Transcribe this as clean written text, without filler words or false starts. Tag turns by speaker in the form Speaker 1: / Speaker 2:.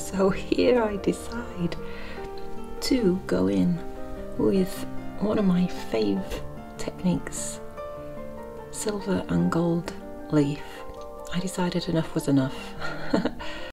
Speaker 1: So here I decide to go in with one of my fave techniques, silver and gold leaf. I decided enough was enough.